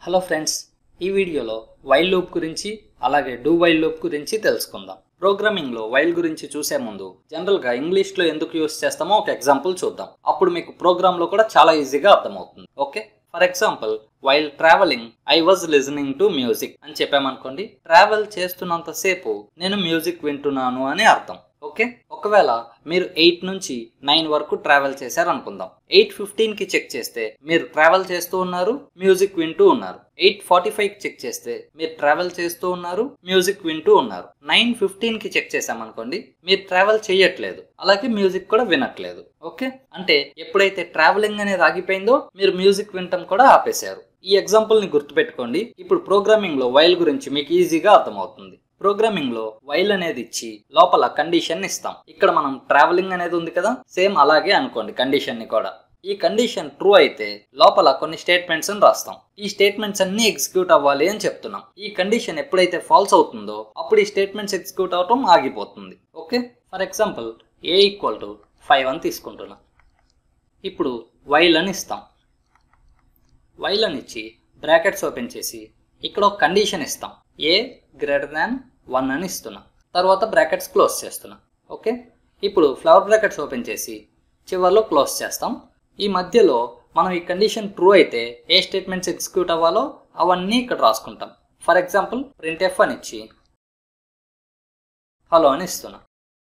Hello friends, ఈ వీడియోలో while loop గురించి అలాగే డూ వైల్ లూప్ గురించి తెలుసుకుందాం. ప్రోగ్రామింగ్లో వైల్ గురించి చూసే ముందు జనరల్గా ఇంగ్లీష్లో ఎందుకు యూస్ చేస్తామో ఒక ఎగ్జాంపుల్ చూద్దాం. అప్పుడు మీకు ప్రోగ్రాంలో కూడా చాలా ఈజీగా అర్థమవుతుంది. Okay, for example while travelling I was listening to music అని చెప్పామనుకోండి. ట్రావెల్ చేస్తున్నంతసేపు నేను మ్యూజిక్ వింటున్నాను అని అర్థం. ఓకే, ఒకవేళ మీరు 8 నుంచి 9 వరకు ట్రావెల్ చేశారు అనుకుందాం. 8:15కి చెక్ చేస్తే మీరు ట్రావెల్ చేస్తూ ఉన్నారు, మ్యూజిక్ వింటూ ఉన్నారు. 8:45కి చెక్ చేస్తే మీరు ట్రావెల్ చేస్తూ ఉన్నారు, మ్యూజిక్ వింటూ ఉన్నారు. 9:15కి చెక్ చేసామనుకోండి, మీరు ట్రావెల్ చేయట్లేదు, అలాగే మ్యూజిక్ కూడా వినట్లేదు. ఓకే, అంటే ఎప్పుడైతే ట్రావెలింగ్ అనేది ఆగిపోయిందో మీరు మ్యూజిక్ వినటం కూడా ఆపేశారు. ఈ ఎగ్జాంపుల్ని గుర్తుపెట్టుకోండి. ఇప్పుడు ప్రోగ్రామింగ్లో వైల్ గురించి మీకు ఈజీగా అర్థమవుతుంది. ప్రోగ్రామింగ్ లో వైల్ అనేది ఇచ్చి లోపల కండిషన్ ఇస్తాం. ఇక్కడ మనం ట్రావెలింగ్ అనేది ఉంది కదా, సేమ్ అలాగే అనుకోండి కండిషన్ ని కూడా. ఈ కండిషన్ ట్రూ అయితే లోపల కొన్ని స్టేట్మెంట్స్ రాస్తాం. ఈ స్టేట్మెంట్స్ అన్ని ఎగ్జిక్యూట్ అవ్వాలి అని చెప్తున్నాం. ఈ కండిషన్ ఎప్పుడైతే ఫాల్స్ అవుతుందో అప్పుడు ఈ స్టేట్మెంట్స్ ఎగ్జిక్యూట్ అవటం ఆగిపోతుంది. ఓకే, ఫర్ ఎగ్జాంపుల్ a = 5 అని తీసుకుంటున్నాం. ఇప్పుడు వైల్ అని ఇస్తాం. వైల్ అని ఇచ్చి బ్రాకెట్స్ ఓపెన్ చేసి ఇక్కడ ఒక కండిషన్ ఇస్తాం. a > 1 అని ఇస్తున్నాం. తర్వాత బ్రాకెట్స్ క్లోజ్ చేస్తున్నాం. ఓకే, ఇప్పుడు ఫ్లవర్ బ్రాకెట్స్ ఓపెన్ చేసి చివర్లో క్లోజ్ చేస్తాం. ఈ మధ్యలో మనం ఈ కండిషన్ ట్రూ అయితే ఏ స్టేట్మెంట్స్ ఎగ్జిక్యూట్ అవ్వాలో అవన్నీ ఇక్కడ రాసుకుంటాం. ఫర్ ఎగ్జాంపుల్ printf అని ఇచ్చి హలో అని ఇస్తున్నాం.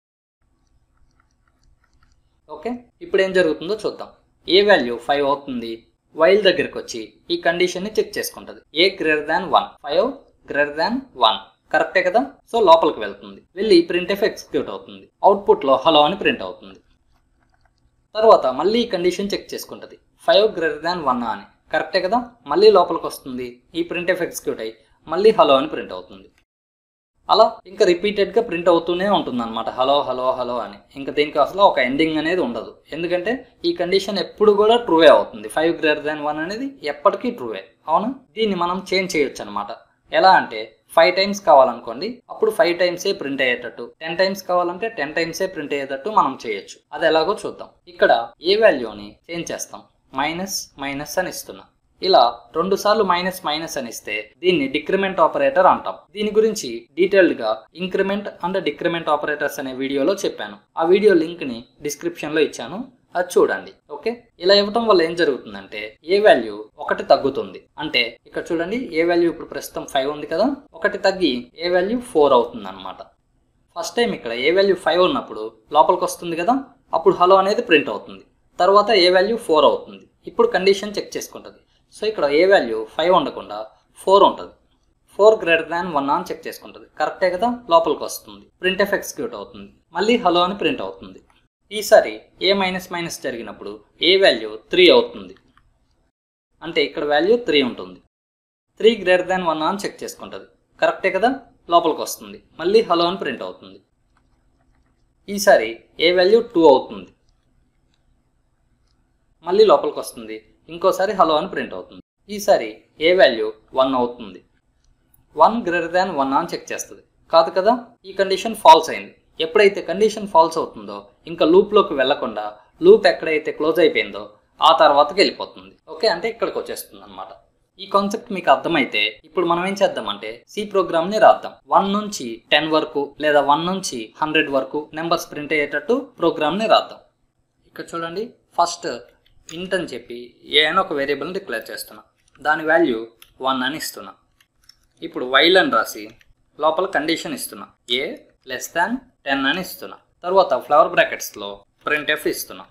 ఓకే, ఇప్పుడు ఏం జరుగుతుందో చూద్దాం. ఏ వాల్యూ 5 అవుతుంది. వైల్ దగ్గరికి వచ్చి ఈ కండిషన్ని చెక్ చేసుకుంటుంది. a > 1, 5 > 1 కరెక్టే కదా. సో లోపలికి వెళ్తుంది, వెళ్ళి printf ఎగ్జిక్యూట్ అవుతుంది. అవుట్పుట్ లో హలో అని ప్రింట్ అవుతుంది. తర్వాత మళ్ళీ ఈ కండిషన్ చెక్ చేసుకుంటుంది. 5 > 1 అని కరెక్టే కదా. మళ్ళీ లోపలికి వస్తుంది, ఈ printf ఎగ్జిక్యూట్ అయ్యి మళ్ళీ హలో అని ప్రింట్ అవుతుంది. అలా ఇంకా రిపీటెడ్ గా ప్రింట్ అవుతూనే ఉంటుంది అనమాట, హలో హలో హలో అని. ఇంకా దీనికి అసలు ఒక ఎండింగ్ అనేది ఉండదు, ఎందుకంటే ఈ కండిషన్ ఎప్పుడు కూడా ట్రూవే అవుతుంది. 5 > 1 అనేది ఎప్పటికీ ట్రూవే. అవును, దీన్ని మనం చేంజ్ చేయొచ్చు అనమాట. ఎలా అంటే 5 టైమ్స్ కావాలనుకోండి, అప్పుడు 5 టైమ్సే ప్రింట్ అయ్యేటట్టు, 10 టైమ్స్ కావాలంటే 10 టైమ్సే ప్రింట్ అయ్యేటట్టు మనం చేయొచ్చు. అది ఎలాగో చూద్దాం. ఇక్కడ ఏ వాల్యూని చేంజ్ చేస్తాం. మైనస్ అని ఇస్తున్నాం. ఇలా 2 సార్లు మైనస్ అని ఇస్తే దీన్ని డిక్రిమెంట్ ఆపరేటర్ అంటాం. దీని గురించి డీటెయిల్డ్ గా ఇంక్రిమెంట్ అండ్ డిక్రిమెంట్ ఆపరేటర్స్ అనే వీడియోలో చెప్పాను. ఆ వీడియో లింక్ ని డిస్క్రిప్షన్ లో ఇచ్చాను, అది చూడండి. ఓకే, ఇలా ఇవ్వటం వల్ల ఏం జరుగుతుందంటే ఏ వాల్యూ 1 తగ్గుతుంది. అంటే ఇక్కడ చూడండి, ఏ వాల్యూ ఇప్పుడు ప్రస్తుతం 5 ఉంది కదా, 1 తగ్గి ఏ వాల్యూ 4 అవుతుంది అనమాట. ఫస్ట్ టైం ఇక్కడ ఏ వాల్యూ 5 ఉన్నప్పుడు లోపలికి వస్తుంది కదా, అప్పుడు హలో అనేది ప్రింట్ అవుతుంది. తర్వాత ఏ వాల్యూ 4 అవుతుంది. ఇప్పుడు కండిషన్ చెక్ చేసుకుంటుంది. సో ఇక్కడ ఏ వాల్యూ 5 ఉండకుండా 4 ఉంటుంది. 4 > 1 అని చెక్ చేసుకుంటుంది. కరెక్టే కదా, లోపలికి వస్తుంది, printf ఎగ్జిక్యూట్ అవుతుంది, మళ్ళీ హలో అని ప్రింట్ అవుతుంది. ఈసారి ఏ మైనస్ జరిగినప్పుడు ఏ వాల్యూ 3 అవుతుంది. అంటే ఇక్కడ వాల్యూ 3 ఉంటుంది. 3 > 1 అని చెక్ చేసుకుంటుంది. కరెక్టే కదా, లోపలికి వస్తుంది, మళ్ళీ హలో అని ప్రింట్ అవుతుంది. ఈసారి ఏ వాల్యూ 2 అవుతుంది. మళ్ళీ లోపలికి వస్తుంది, ఇంకోసారి హలో అని ప్రింట్ అవుతుంది. ఈసారి ఏ వాల్యూ 1 అవుతుంది. 1 > 1 అని చెక్ చేస్తుంది. కాదు కదా, ఈ కండిషన్ ఫాల్స్ అయింది. ఎప్పుడైతే కండిషన్ ఫాల్స్ అవుతుందో ఇంకా లూప్లోకి వెళ్లకుండా లూప్ ఎక్కడైతే క్లోజ్ అయిపోయిందో ఆ తర్వాతకి వెళ్ళిపోతుంది. ఓకే, అంటే ఇక్కడికి వచ్చేస్తుంది అనమాట. ఈ కాన్సెప్ట్ మీకు అర్థమైతే ఇప్పుడు మనం ఏం చేద్దామంటే సి ప్రోగ్రామ్ని రాద్దాం. 1 నుంచి 10 వరకు లేదా 1 నుంచి 100 వరకు నెంబర్స్ ప్రింట్ అయ్యేటట్టు ప్రోగ్రామ్ని రాద్దాం. ఇక్కడ చూడండి, ఫస్ట్ ఇంట్ అని చెప్పి ఏ అని ఒక వేరియబుల్ని డిక్లేర్ చేస్తున్నా. దాని వాల్యూ 1 అని ఇస్తున్నా. ఇప్పుడు వైల్ అని రాసి లోపల కండిషన్ ఇస్తున్నా. ఏ <10 అని ఇస్తున్నా. తర్వాత ఫ్లవర్ బ్రాకెట్స్లో printf ఇస్తున్నా.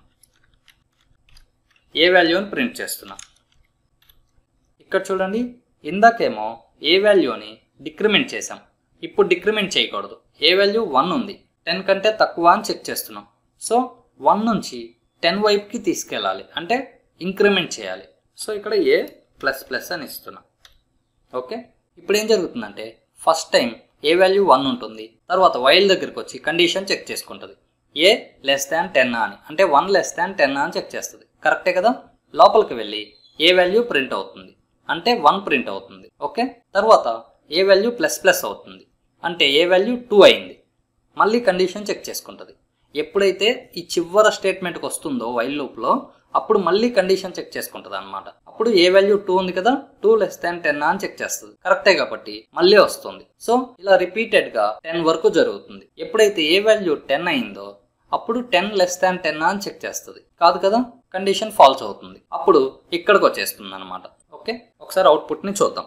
ఏ వాల్యూని ప్రింట్ చేస్తున్నా. ఇక్కడ చూడండి, ఇందాకేమో ఏ వాల్యూని డిక్రిమెంట్ చేసాం, ఇప్పుడు డిక్రిమెంట్ చేయకూడదు. ఏ వాల్యూ 1 ఉంది, 10 కంటే తక్కువ అని చెక్ చేస్తున్నాం. సో 1 నుంచి 10 వైపుకి తీసుకెళ్ళాలి, అంటే ఇంక్రిమెంట్ చేయాలి. సో ఇక్కడ ఏ ++ అని ఇస్తున్నా. ఓకే, ఇప్పుడు ఏం జరుగుతుందంటే ఫస్ట్ టైం ఏ వాల్యూ 1 ఉంటుంది. తర్వాత వైల్ దగ్గరికి వచ్చి కండిషన్ చెక్ చేసుకుంటుంది. ఏ <10 అని, అంటే 1 <10 అని చెక్ చేస్తుంది. కరెక్టే కదా, లోపలికి వెళ్ళి ఏ వాల్యూ ప్రింట్ అవుతుంది, అంటే 1 ప్రింట్ అవుతుంది. ఓకే, తర్వాత ఏ వాల్యూ ++ అవుతుంది, అంటే ఏ వాల్యూ 2 అయింది. మళ్ళీ కండిషన్ చెక్ చేసుకుంటుంది. ఎప్పుడైతే ఈ చివరి స్టేట్మెంట్కి వస్తుందో వైల్ లూప్లో అప్పుడు మళ్ళీ కండిషన్ చెక్ చేసుకుంటుంది అనమాట. అప్పుడు ఏ వాల్యూ 2 ఉంది కదా, 2 less than 10 అని చెక్ చేస్తుంది. కరెక్టే కాబట్టి మళ్ళీ వస్తుంది. సో ఇలా రిపీటెడ్ గా 10 వరకు జరుగుతుంది. ఎప్పుడైతే ఏ వాల్యూ 10 అయిందో అప్పుడు 10 less than 10 అని చెక్ చేస్తుంది. కాదు కదా, కండిషన్ ఫాల్స్ అవుతుంది. అప్పుడు ఇక్కడికి వచ్చేస్తుంది అనమాట. ఓకే, ఒకసారి అవుట్పుట్ ని చూద్దాం.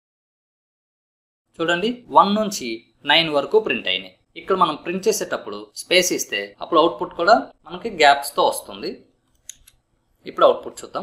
చూడండి, 1 నుంచి 9 వరకు ప్రింట్ అయినాయి. ఇక్కడ మనం ప్రింట్ చేసేటప్పుడు స్పేస్ ఇస్తే అప్పుడు అవుట్పుట్ కూడా మనకి గ్యాప్స్ తో వస్తుంది. ఇప్పుడు అవుట్పుట్ చూద్దాం.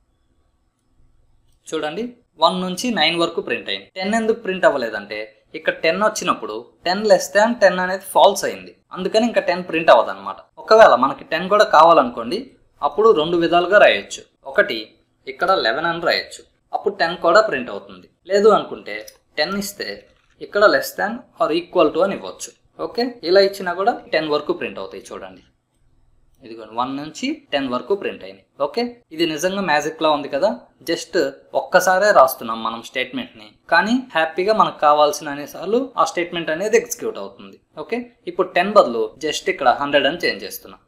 చూడండి, 1 నుంచి 9 వరకు ప్రింట్ అయింది. 10 ఎందుకు ప్రింట్ అవ్వలేదంటే ఇక్కడ 10 వచ్చినప్పుడు 10 less than 10 అనేది ఫాల్స్ అయింది. అందుకని ఇంకా 10 ప్రింట్ అవ్వదు అనమాట. ఒకవేళ మనకి 10 కూడా కావాలనుకోండి, అప్పుడు 2 విధాలుగా రాయొచ్చు. ఒకటి ఇక్కడ 11 అని రాయొచ్చు, అప్పుడు 10 కూడా ప్రింట్ అవుతుంది. లేదు అనుకుంటే 10 ఇస్తే ఇక్కడ less than or equal to అని ఇవ్వచ్చు. ఓకే, ఇలా ఇచ్చినా కూడా 10 వరకు ప్రింట్ అవుతాయి. చూడండి, ఇదిగోండి 1 నుంచి 10 వరకు ప్రింట్ అయినాయి. ఓకే, ఇది నిజంగా మ్యాజిక్ లా ఉంది కదా. జస్ట్ ఒక్కసారే రాస్తున్నాం మనం స్టేట్మెంట్ ని, కానీ హ్యాపీగా మనకు కావాల్సిన అనేసార్లు ఆ స్టేట్మెంట్ అనేది ఎగ్జిక్యూట్ అవుతుంది. ఓకే, ఇప్పుడు 10 బదులు జస్ట్ ఇక్కడ 100 అని చేంజ్ చేస్తున్నాం.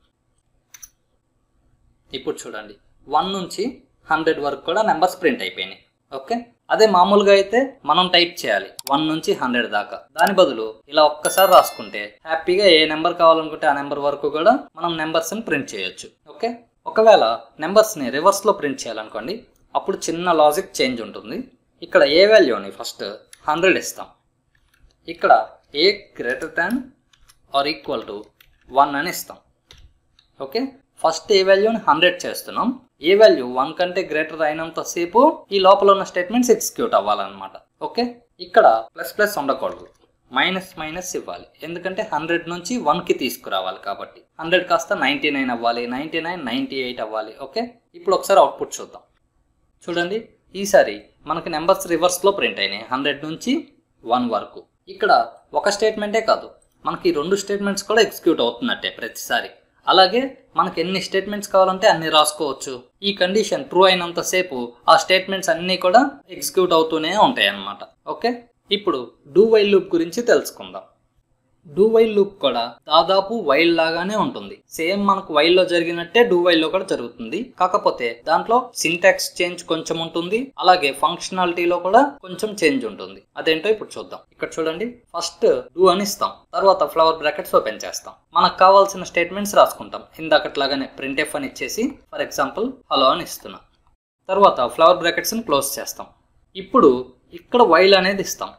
ఇప్పుడు చూడండి, 1 నుంచి 100 వరకు కూడా నెంబర్స్ ప్రింట్ అయిపోయినాయి. ఓకే, అదే మామూలుగా అయితే మనం టైప్ చేయాలి 1 నుంచి 100 దాకా. దాని బదులు ఇలా ఒక్కసారి రాసుకుంటే హ్యాపీగా ఏ నెంబర్ కావాలనుకుంటే ఆ నెంబర్ వరకు కూడా మనం నెంబర్స్ ని ప్రింట్ చేయొచ్చు. ఓకే, ఒకవేళ నెంబర్స్ ని రివర్స్ లో ప్రింట్ చేయాలనుకోండి, అప్పుడు చిన్న లాజిక్ చేంజ్ ఉంటుంది. ఇక్కడ ఏ వాల్యూని ఫస్ట్ 100 ఇస్తాం. ఇక్కడ a greater than or equal to 1 అని ఇస్తాం. ఓకే, ఫస్ట్ ఏ వాల్యూని 100 చేస్తున్నాం. ఏ వాల్యూ 1 కంటే గ్రేటర్ అయినంత సేపు ఈ లోపల ఉన్న స్టేట్మెంట్స్ ఎగ్జిక్యూట్ అవ్వాలన్నమాట. ఓకే, ఇక్కడ ప్లస్ ప్లస్ ఉండకూడదు, మైనస్ మైనస్ ఇవ్వాలి. ఎందుకంటే 100 నుంచి 1కి తీసుకురావాలి కాబట్టి 100 కాస్త 99 అవ్వాలి, 99 98 అవ్వాలి. ఓకే, ఇప్పుడు ఒకసారి అవుట్పుట్ చూద్దాం. చూడండి, ఈసారి మనకి నెంబర్స్ రివర్స్ లో ప్రింట్ అయినాయి 100 నుంచి 1 వరకు. ఇక్కడ ఒక స్టేట్మెంటే కాదు, మనకి 2 స్టేట్మెంట్స్ కూడా ఎగ్జిక్యూట్ అవుతున్నట్టే ప్రతిసారి. అలాగే మనకి ఎన్ని స్టేట్మెంట్స్ కావాలంటే అన్ని రాసుకోవచ్చు. ఈ కండిషన్ ట్రూ అయినంత సేపు ఆ స్టేట్మెంట్స్ అన్నీ కూడా ఎగ్జిక్యూట్ అవుతూనే ఉంటాయి అన్నమాట. ఓకే, ఇప్పుడు డూ వైల్ లూప్ గురించి తెలుసుకుందాం. డూ వైల్ లూప్ కూడా దాదాపు వైల్ లాగానే ఉంటుంది. సేమ్ మనకు వైల్ లో జరిగినట్టే డూ వైల్ లో కూడా జరుగుతుంది. కాకపోతే దాంట్లో సింటాక్స్ చేంజ్ కొంచెం ఉంటుంది, అలాగే ఫంక్షనాలిటీలో కూడా కొంచెం చేంజ్ ఉంటుంది. అదేంటో ఇప్పుడు చూద్దాం. ఇక్కడ చూడండి, ఫస్ట్ డూ అని ఇస్తాం, తర్వాత ఫ్లవర్ బ్రాకెట్స్ ఓపెన్ చేస్తాం, మనకు కావాల్సిన స్టేట్మెంట్స్ రాసుకుంటాం. ఇందాకట్లాగానే printf అని ఇచ్చేసి ఫర్ ఎగ్జాంపుల్ హలో అని ఇస్తున్నాం. తర్వాత ఫ్లవర్ బ్రాకెట్స్ ని క్లోజ్ చేస్తాం. ఇప్పుడు ఇక్కడ వైల్ అనేది ఇస్తాం,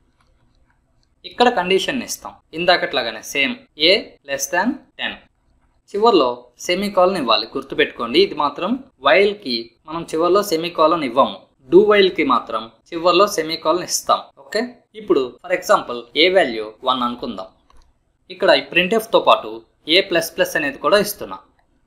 ఇక్కడ కండిషన్ ఇస్తాం. ఇందాకట్లాగానే సేమ్ ఏ less than 10. చివర్లో సెమీకాలన్ ఇవ్వాలి. గుర్తుపెట్టుకోండి, ఇది మాత్రం వైల్ కి మనం చివర్లో సెమీకాలన్ ఇవ్వము, డూ వైల్ కి మాత్రం చివర్లో సెమీకాలన్ ఇస్తాం. ఓకే, ఇప్పుడు ఫర్ ఎగ్జాంపుల్ ఏ వాల్యూ 1 అనుకుందాం. ఇక్కడ ఈ printf తో పాటు ఏ ప్లస్ ప్లస్ అనేది కూడా ఇస్తున్నా,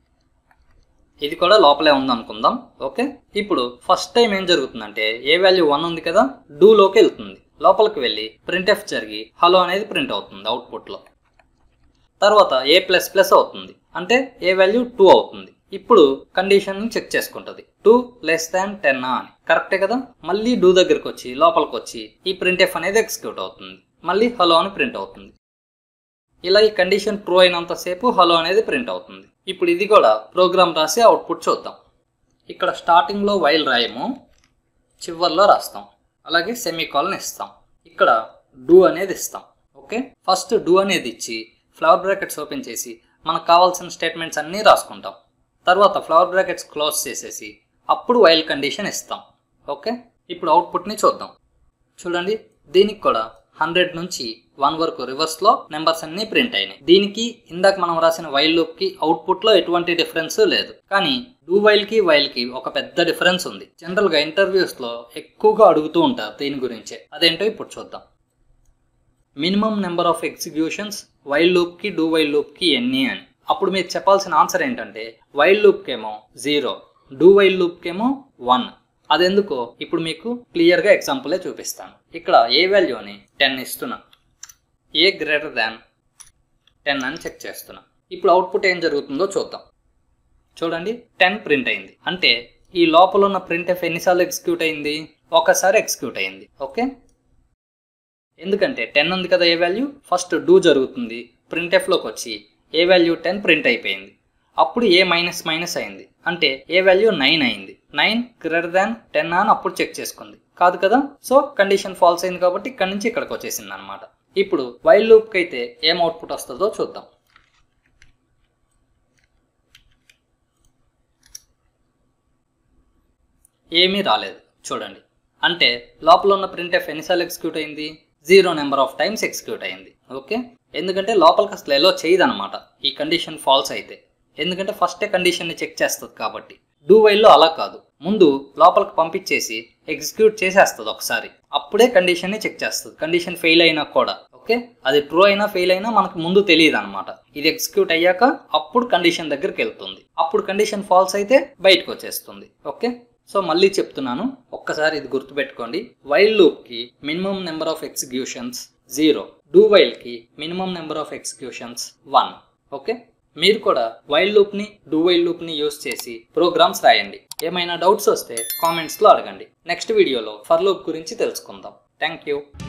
ఇది కూడా లోపలే ఉంది అనుకుందాం. ఓకే, ఇప్పుడు ఫస్ట్ టైం ఏం జరుగుతుందంటే ఏ వాల్యూ 1 ఉంది కదా, డూలోకి వెళ్తుంది, లోపలికి వెళ్ళి printf జరిగి హలో అనేది ప్రింట్ అవుతుంది అవుట్పుట్ లో. తర్వాత ఏ ప్లస్ ప్లస్ అవుతుంది, అంటే ఏ వాల్యూ 2 అవుతుంది. ఇప్పుడు కండిషన్ చెక్ చేసుకుంటుంది, 2 less than 10 అని. కరెక్టే కదా. మళ్ళీ డూ దగ్గరకు వచ్చి లోపలికి వచ్చి ఈ printf అనేది ఎగ్జిక్యూట్ అవుతుంది, మళ్ళీ హలో అని ప్రింట్ అవుతుంది. ఇలా ఈ కండిషన్ ట్రూ అయినంత సేపు హలో అనేది ప్రింట్ అవుతుంది. ఇప్పుడు ఇది కూడా ప్రోగ్రామ్ రాసి అవుట్పుట్ చూద్దాం. ఇక్కడ స్టార్టింగ్ లో వైల్ రాయము, చివర్లో రాస్తాం, అలాగే సెమీకాలన్ ఇస్తాం, ఇక్కడ డూ అనేది ఇస్తాం. ఓకే, ఫస్ట్ డూ అనేది ఇచ్చి ఫ్లవర్ బ్రాకెట్స్ ఓపెన్ చేసి మనకు కావాల్సిన స్టేట్మెంట్స్ అన్నీ రాసుకుంటాం. తర్వాత ఫ్లవర్ బ్రాకెట్స్ క్లోజ్ చేసేసి అప్పుడు వైల్ కండిషన్ ఇస్తాం. ఓకే, ఇప్పుడు అవుట్పుట్ని చూద్దాం. చూడండి, దీనికి కూడా 100 నుంచి 1 వరకు రివర్స్ లో నెంబర్స్ అన్ని ప్రింట్ అయినాయి. దీనికి ఇందాక మనం రాసిన వైల్ లూప్ కి అవుట్పుట్ లో ఎటువంటి డిఫరెన్స్ లేదు. కానీ డూ వైల్ కి వైల్ కి ఒక పెద్ద డిఫరెన్స్ ఉంది. జనరల్ గా ఇంటర్వ్యూస్ లో ఎక్కువగా అడుగుతూ ఉంటారు దీని గురించే. అదేంటో ఇప్పుడు చూద్దాం. Minimum number of executions while loop కి డూ వైల్ లూప్ కి ఎన్ని అని. అప్పుడు మీరు చెప్పాల్సిన ఆన్సర్ ఏంటంటే వైల్ లూప్ కేమో 0, డూ వైల్ లూప్ కేమో 1. అదెందుకో ఇప్పుడు మీకు క్లియర్ గా ఎగ్జాంపులే చూపిస్తాను. ఇక్కడ ఏ వాల్యూని 10 ఇస్తున్నా, ఏ గ్రేటర్ దాన్ 10 అని చెక్ చేస్తున్నా. ఇప్పుడు అవుట్పుట్ ఏం జరుగుతుందో చూద్దాం. చూడండి, 10 ప్రింట్ అయింది. అంటే ఈ లోపల ఉన్న printf ఎన్నిసార్లు ఎగ్జిక్యూట్ అయింది, ఒకసారి ఎగ్జిక్యూట్ అయింది. ఓకే, ఎందుకంటే 10 ఉంది కదా ఏ వాల్యూ, ఫస్ట్ డూ జరుగుతుంది, printf లోకి వచ్చి ఏ వాల్యూ 10 ప్రింట్ అయిపోయింది. అప్పుడు ఏ మైనస్ మైనస్ అయింది, అంటే ఏ వాల్యూ 9 అయింది. 9 గ్రేటర్ దాన్ 10 అని అప్పుడు చెక్ చేసుకుంది కాదు కదా. సో కండిషన్ ఫాల్స్ అయింది కాబట్టి ఇక్కడ నుంచి ఇక్కడికి వచ్చేసింది అనమాట. ఇప్పుడు వైల్ లూప్కి అయితే ఏం అవుట్పుట్ వస్తుందో చూద్దాం. ఏమీ రాలేదు చూడండి. అంటే లోపల ఉన్న ప్రింట్ఎఫ్ ఎన్నిసార్లు ఎగ్జిక్యూట్ అయింది? 0 నెంబర్ ఆఫ్ టైమ్స్ ఎగ్జిక్యూట్ అయింది. ఓకే, ఎందుకంటే లోపలికి అసలు ఎలో చేయదనమాట ఈ కండిషన్ ఫాల్స్ అయితే. ఎందుకంటే ఫస్టే కండిషన్ని చెక్ చేస్తుంది కాబట్టి. డూ వైల్లో అలా కాదు, ముందు లోపలికి పంపించేసి ఎగ్జిక్యూట్ చేసేస్తుంది ఒకసారి, అప్పుడే కండిషన్ని చెక్ చేస్తుంది. కండిషన్ ఫెయిల్ అయినా కూడా ఓకే, అది ట్రూ అయినా ఫెయిల్ అయినా మనకు ముందు తెలియదు అనమాట. ఇది ఎగ్జిక్యూట్ అయ్యాక అప్పుడు కండిషన్ దగ్గరికి వెళ్తుంది. అప్పుడు కండిషన్ ఫాల్స్ అయితే బయటకు వచ్చేస్తుంది. ఓకే, సో మళ్ళీ చెప్తున్నాను, ఒక్కసారి ఇది గుర్తుపెట్టుకోండి. వైల్ లూప్కి minimum number of executions 0, do వైల్కి minimum number of executions 1. Okay, మీరు కూడా వైల్ లూప్ని డూ వైల్ లూప్ని యూస్ చేసి ప్రోగ్రామ్స్ రాయండి. ఏమైనా డౌట్స్ వస్తే కామెంట్స్లో అడగండి. నెక్స్ట్ వీడియోలో ఫర్ లూప్ గురించి తెలుసుకుందాం. Thank you.